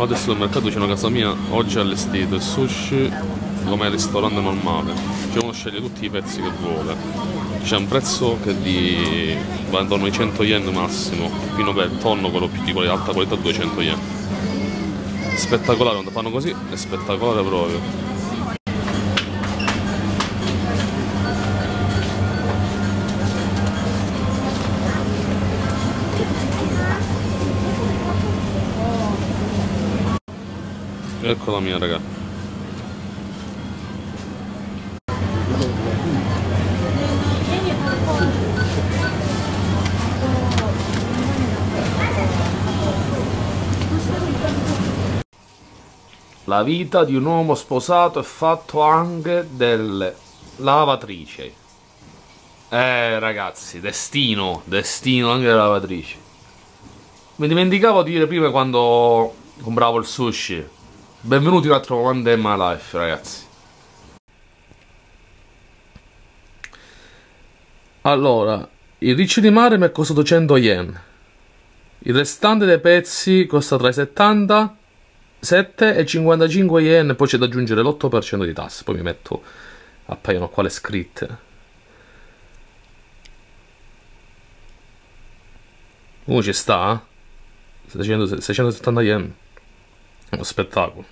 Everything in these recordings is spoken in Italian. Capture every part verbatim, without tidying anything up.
Adesso al mercato vicino a casa mia oggi è allestito il sushi come al ristorante normale, cioè uno sceglie tutti i pezzi che vuole, c'è un prezzo che di va intorno ai cento yen massimo, fino per il tonno, quello più di alta qualità, duecento yen. Spettacolare, quando fanno così è spettacolare proprio. Eccola mia, raga. La vita di un uomo sposato è fatto anche delle lavatrici. Eh ragazzi, destino, destino anche le lavatrici. Mi dimenticavo di dire prima quando compravo il sushi. Benvenuti in un altro One Day in My Life, ragazzi. Allora, il riccio di mare mi è costato cento yen. Il restante dei pezzi costa tra i settantasette e i cinquantacinque yen. E poi c'è da aggiungere l'otto per cento di tasse. Poi mi metto, appaiono qua le scritte. Uh, ci sta, eh? seicentosettanta yen. Uno spettacolo.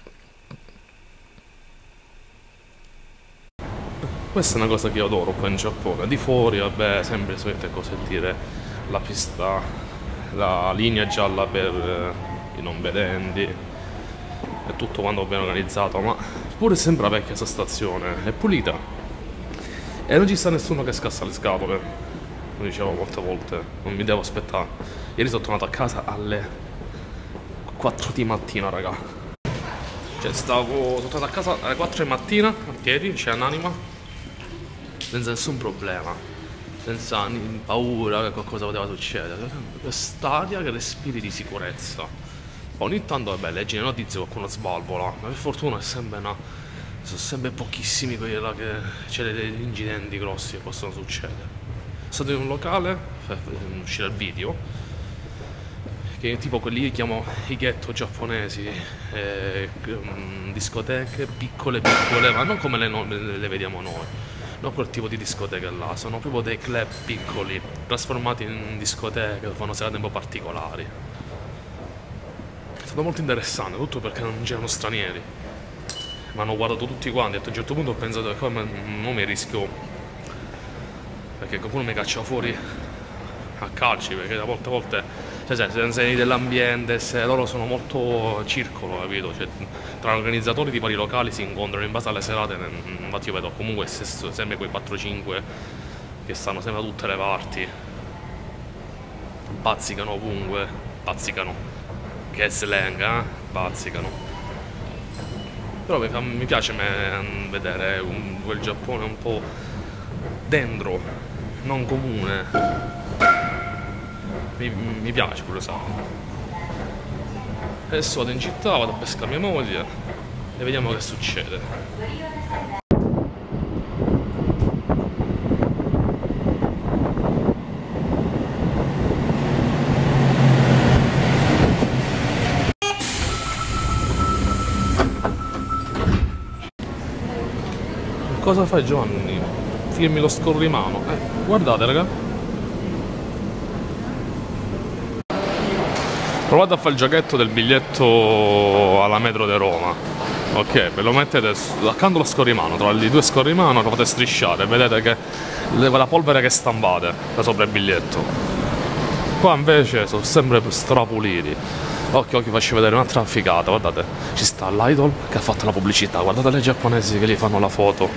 Questa è una cosa che io adoro qua in Giappone. Di fuori, vabbè, sempre le solite cose, dire la pista, la linea gialla per eh, i non vedenti, è tutto quanto ben organizzato, ma pure sembra vecchia questa stazione, è pulita e non ci sta nessuno che scassa le scatole. Come dicevo molte volte, non mi devo aspettare. Ieri sono tornato a casa alle quattro di mattina, raga. Cioè stavo, sono tornato a casa alle quattro di mattina a piedi, c'è un'anima, senza nessun problema, senza paura che qualcosa poteva succedere. Quest'aria che respiri di sicurezza. Ogni tanto, vabbè, leggi le notizie, qualcuno sbalvola, ma per fortuna è sempre una, sono sempre pochissimi quelli là che c'è degli incidenti grossi che possono succedere. Sono stato in un locale, uscire il video, che tipo quelli che chiamo i ghetto giapponesi, eh, discoteche piccole piccole, ma non come le, no le vediamo noi, non quel tipo di discoteche là, sono proprio dei club piccoli, trasformati in discoteche, fanno serate un po' particolari. È stato molto interessante, tutto perché non c'erano stranieri, mi hanno guardato tutti quanti, e a un certo punto ho pensato che come non mi rischio, perché qualcuno mi caccia fuori a calci, perché a volte a volte cioè, se sei dell'ambiente, se loro sono molto circolo, capito? Cioè, tra organizzatori di vari locali si incontrano in base alle serate, infatti io vedo comunque stesso, sempre quei quattro cinque che stanno sempre da tutte le parti, bazzicano ovunque, bazzicano, che è slang, eh? Bazzicano. Però mi, fa, mi piace me, vedere un, quel Giappone un po' dentro, non comune. Mi, mi piace quello, sa. Adesso vado in città, vado a pescare mia moglie e vediamo che succede. Cosa fai, Giovanni? Firmi lo scorrimano. Eh, guardate, raga. Provate a fare il giochetto del biglietto alla metro di Roma. Ok, ve lo mettete accanto allo scorrimano, tra i due scorrimano lo fate strisciare, vedete che la polvere che stampate da sopra il biglietto. Qua invece sono sempre strapuliti. Occhio, occhio, faccio vedere un'altra figata, guardate, ci sta l'idol che ha fatto la pubblicità, guardate le giapponesi che gli fanno la foto.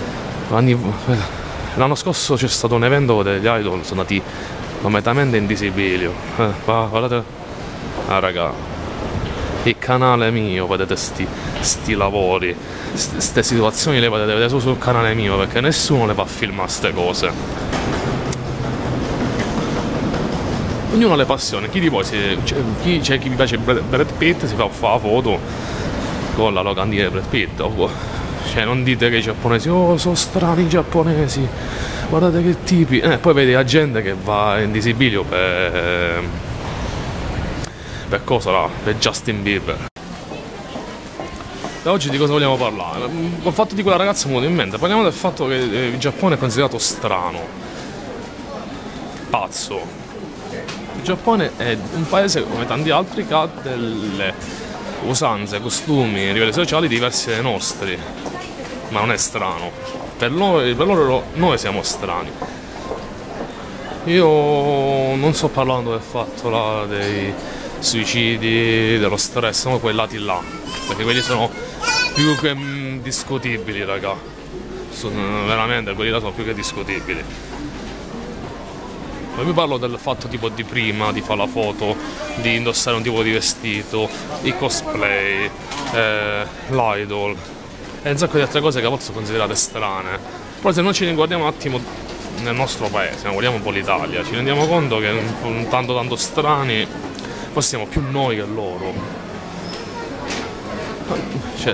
L'anno scorso c'è stato un evento degli idol, sono andati completamente in disibilio. Eh, guardate. Ah raga, il canale mio, vedete sti, sti lavori, ste situazioni le potete vedere solo sul canale mio, perché nessuno le fa filmare ste cose. Ognuno ha le passioni, chi di voi c'è chi, chi vi piace Brad Pitt si fa, fa la foto con la locandina di Brad Pitt, o, cioè non dite che i giapponesi, oh sono strani i giapponesi, guardate che tipi, eh, poi vedi la gente che va in disibilio per... per cosa là? Per Justin Bieber. oggi di cosa vogliamo parlare? Col fatto di quella ragazza mi è venuto in mente, parliamo del fatto che il Giappone è considerato strano, pazzo. Il Giappone è un paese come tanti altri che ha delle usanze, costumi, livelli sociali diversi dai nostri, ma non è strano. Per loro, per loro noi siamo strani. Io non sto parlando del fatto là dei suicidi, dello stress, sono quei lati là, perché quelli sono più che mh, discutibili, raga. Sono, veramente, quelli là sono più che discutibili. Ma vi parlo del fatto tipo di prima, di fare la foto, di indossare un tipo di vestito, i cosplay, eh, l'idol e un sacco di altre cose che a volte sono considerate strane. Però se noi ci riguardiamo un attimo nel nostro paese, guardiamo un po' l'Italia, ci rendiamo conto che tanto tanto strani poi siamo più noi che loro. Cioè,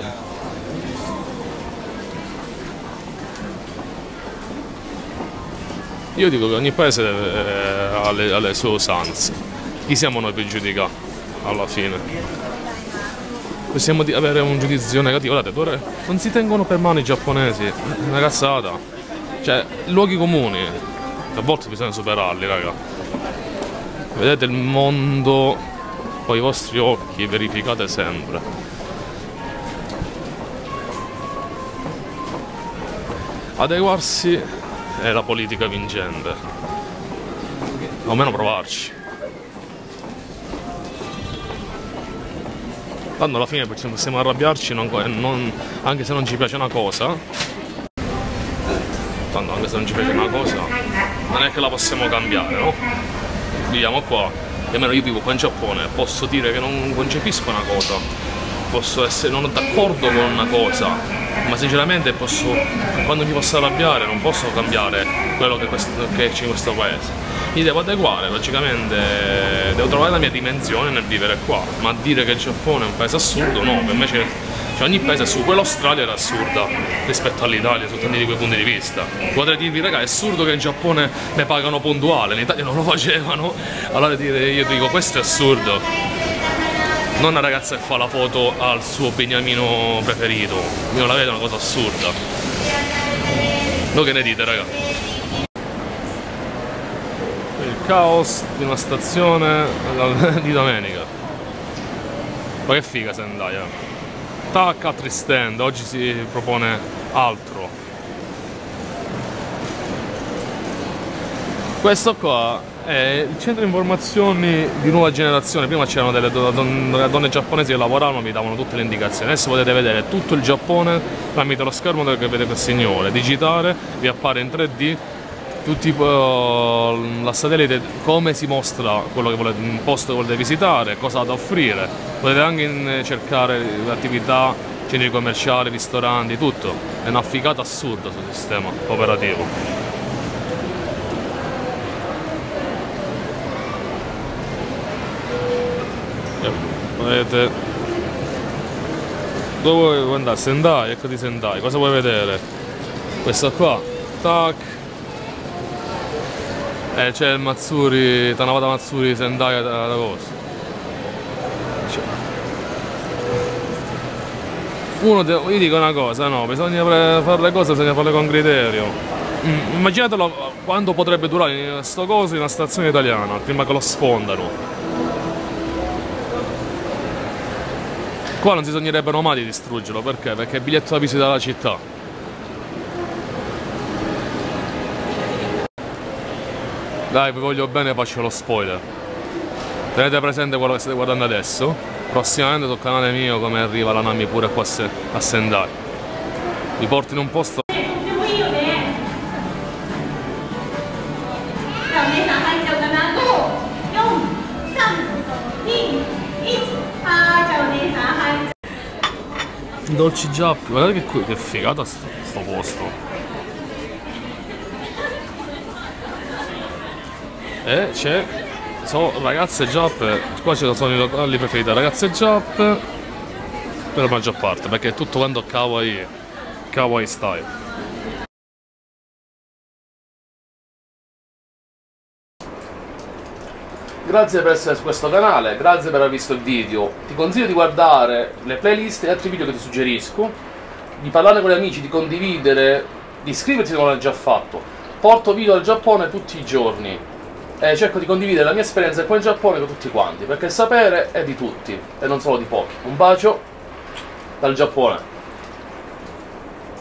io dico che ogni paese deve, ha, le, ha le sue usanze. Chi siamo noi per giudicare alla fine? Possiamo avere un giudizio negativo. Guardate, non si tengono per mano i giapponesi, una cazzata. Cioè, luoghi comuni, a volte bisogna superarli, raga. Vedete il mondo con i vostri occhi, verificate sempre. Adeguarsi è la politica vincente, o almeno provarci. Tanto alla fine possiamo arrabbiarci, non, non, anche se non ci piace una cosa. Tanto anche se non ci piace una cosa, non è che la possiamo cambiare, no? Viviamo qua, e almeno io vivo qua in Giappone, posso dire che non concepisco una cosa, posso essere non d'accordo con una cosa, ma sinceramente posso, quando mi posso arrabbiare non posso cambiare quello che, questo, che c'è in questo paese. Mi devo adeguare, logicamente devo trovare la mia dimensione nel vivere qua, ma dire che il Giappone è un paese assurdo, no, per me c'è, cioè ogni paese è assurdo. Quell'Australia era assurda rispetto all'Italia su tanti di quei punti di vista. Potrei dirvi, raga, è assurdo che in Giappone ne pagano puntuale, in Italia non lo facevano, allora dire, io dico questo è assurdo. Non una ragazza che fa la foto al suo beniamino preferito, io la vedo una cosa assurda. Voi che ne dite, raga? Il caos di una stazione di domenica. Ma che figa Sendai, eh? Tac, altri stand, oggi si propone altro. Questo qua è il centro informazioni di nuova generazione. Prima c'erano delle donne, donne giapponesi che lavoravano, vi davano tutte le indicazioni. Adesso potete vedere tutto il Giappone tramite lo schermo che vede quel signore. Digitare, vi appare in tre D tutti uh, la satellite, come si mostra quello che volete, un posto che volete visitare, cosa ha da offrire. Potete anche cercare attività, centri commerciali, ristoranti, tutto. È una figata assurda sul sistema operativo. Vedete dove vuoi andare? Sendai, ecco di Sendai, cosa vuoi vedere? Questo qua, tac. Eh, c'è il Matsuri, Tanabata Matsuri Sendai ad agosto. Uno, io dico una cosa, no, bisogna fare le cose, bisogna farle con criterio. Mm, immaginatelo quanto potrebbe durare questo coso in una stazione italiana, prima che lo sfondano. Qua non si sognerebbero mai di distruggerlo, perché? Perché è il biglietto da visita alla città. Dai, vi voglio bene, faccio lo spoiler. Tenete presente quello che state guardando adesso. Prossimamente sul canale mio come arriva la Nami pure qua a Sendai. Vi porto in un posto. Dolci Giappi, guardate che, che figata sto, sto posto. E c'è, sono ragazze giappe, qua ci sono i locali preferiti, ragazze giappe per la maggior parte, perché è tutto quanto kawaii, kawaii style. grazie per essere su questo canale, grazie per aver visto il video. Ti consiglio di guardare le playlist e altri video che ti suggerisco, di parlarne con gli amici, di condividere, di iscriverti se non l'hai già fatto. Porto video al Giappone tutti i giorni e cerco di condividere la mia esperienza qua in Giappone con tutti quanti, perché il sapere è di tutti e non solo di pochi. Un bacio dal Giappone.